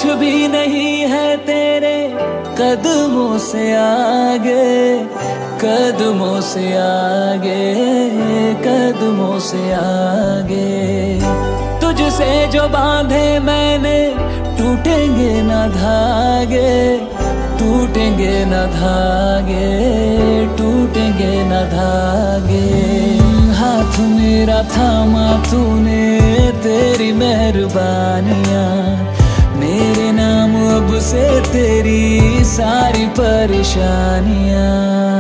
कुछ भी नहीं है तेरे कदमों से आगे, कदमों से आगे, कदमों से आगे। तुझसे जो बांधे मैंने टूटेंगे ना धागे, टूटेंगे न धागे, टूटेंगे न धागे। हाथ मेरा थामा तूने, तेरी मेहरबानियाँ मेरे नाम अब से तेरी सारी परेशानियाँ।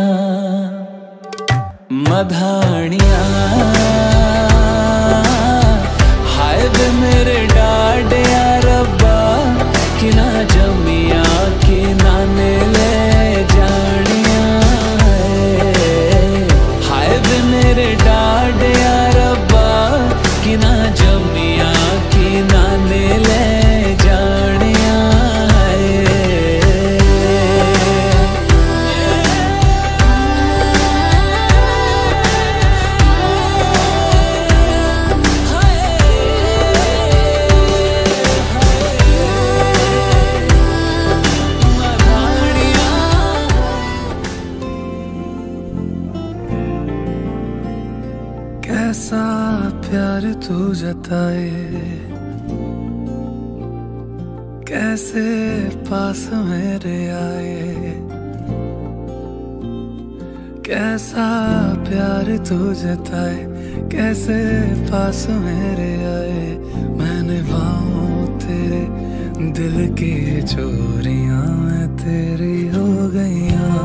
मधानियाँ हाय वे मेरे डाड या रब्बा, कि ना जमिया कि ना ले जानिया। हाय वे मेरे डाड या रब्बा, कि ना जमिया कि ना ले जानिया। कैसा प्यार तू जताए, कैसे पास मेरे आए। कैसा प्यार तू जताए, कैसे पास मेरे आए। मैंने बाहों तेरे दिल की चोरियां मैं तेरी हो गईयां।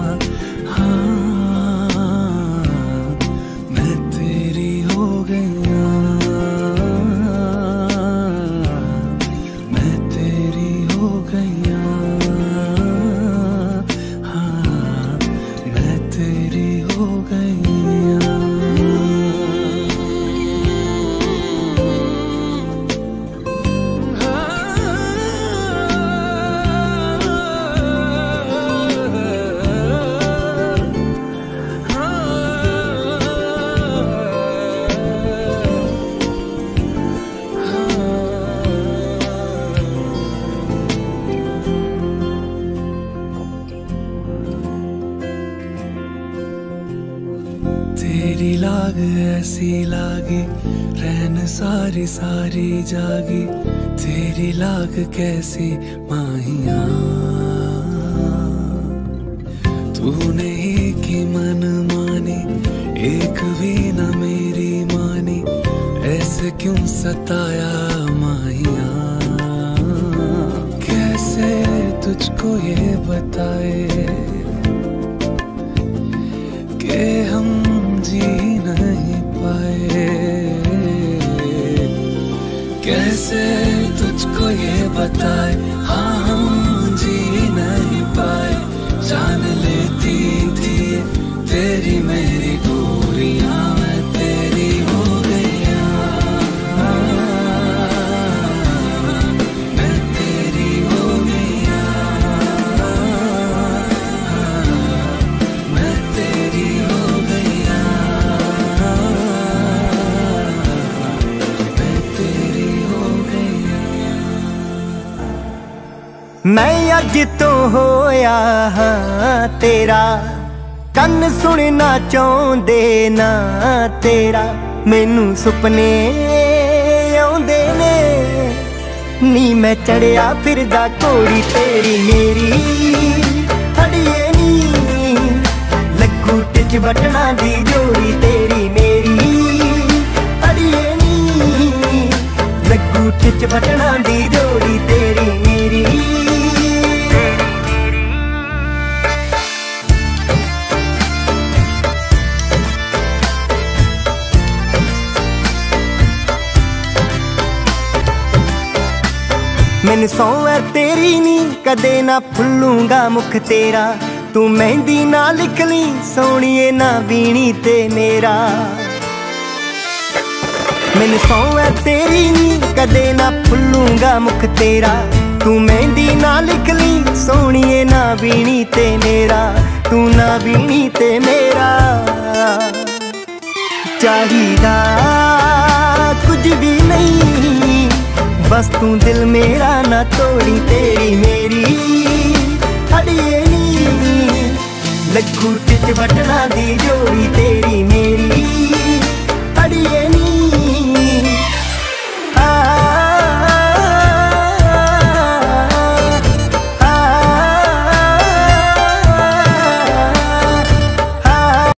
तेरी लाग ऐसी लागी, रैन सारी सारी जागी। तेरी लाग कैसी माहिया, तूने ही की मन मानी, एक भी न मेरी मानी। ऐसे क्यों सताया माहिया, कैसे तुझको ये बताए कि हम जी नहीं पाए। कैसे तुझको ये बताए, हाँ हम जी नहीं पाए। जान लेती थी तेरी मेरी दूरियां, मैं तेरी हो गईया। मैं तेरी हो गईया, मैं तेरी हो गईया, मैं तेरी हो गईया। मैं अज तो होया हाँ तेरा, कन्न सुनना चाहुंदे ना तेरा। मैनू सुपने आउंदे ने, नी मैं चढ़िया फिरदा घोड़ी तेरी मेरी। अड़िए नी लगू टिच बटना दी जोड़ी तेरी मेरी। अड़िए नी लगू टिच बटना दी जोड़ी तेरी मेरी। मैनू सौं है तेरी नी, कदे ना भुल्लूंगा मुख तेरा। तू मेहंदी ना लिख ली सोहणीए ना बीनी ते मेरा। मैनू सौं है तेरी नी, कदे ना भुल्लूंगा मुख तेरा। तू मेहंदी ना लिख ली सोहणीए ना बीनी ते मेरा। तू ना बीनी ते मेरा। चाहिदा कुछ भी नहीं, बस तू दिल मेरा ना तोड़ी, तेरी मेरी अड़िए नी लखू टिच बटना दी जोड़ी, तेरी